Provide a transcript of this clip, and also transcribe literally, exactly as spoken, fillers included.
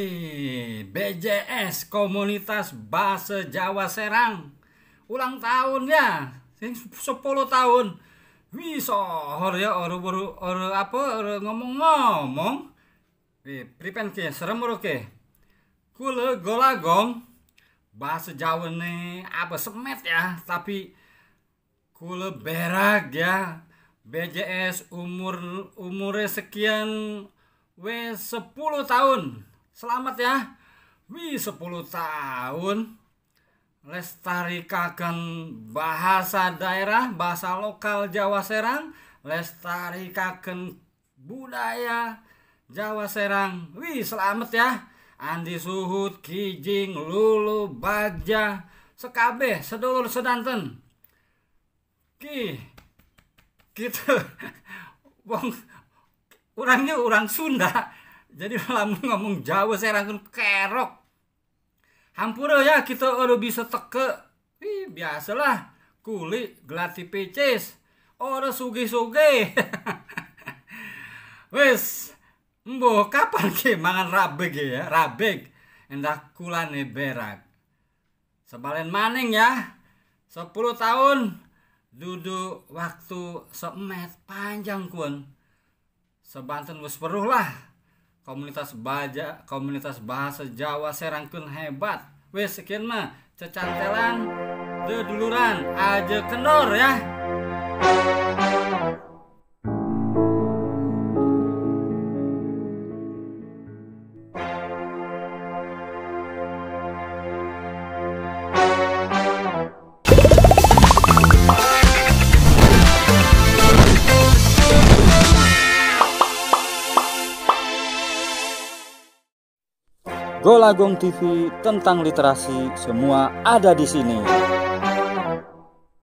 Wih, B J S Komunitas Bahasa Jawa Serang ulang tahun ya, sing sepuluh tahun. Wih, sohor ya orang baru orang apa orang ngomong-ngomong. Wih, pripen ke serem ora ke? Kula golagong bahasa Jawa nih apa semet ya, tapi kula berak ya. B J S umur umurnya sekian wes sepuluh tahun. Selamat ya. Wih, sepuluh tahun lestarikan bahasa daerah, bahasa lokal Jawa Serang, lestarikan budaya Jawa Serang. Wih, selamat ya. Andi Suhut, Kijing, Lulu, Bagja, sekabeh sedulur sedanten. Ki gitu. Wong orangnya orang Sunda, jadi lamun ngomong Jawa Serang kerok. Hampura ya kita udah bisa teke. Ih, biasalah kuli gelati pecis. Ora suge-suge. Wes, mbo kapan ke mangan rabeg ya? Rabeg endah kulane berak. Sebalen maning ya. sepuluh tahun duduk waktu semet panjang kun. Sebanten wis peruh lah. Komunitas baja, komunitas bahasa Jawa Serang kun hebat. Wis sekian mah cecantelan deduluran aja kendor ya. Golagong T V tentang literasi semua ada di sini.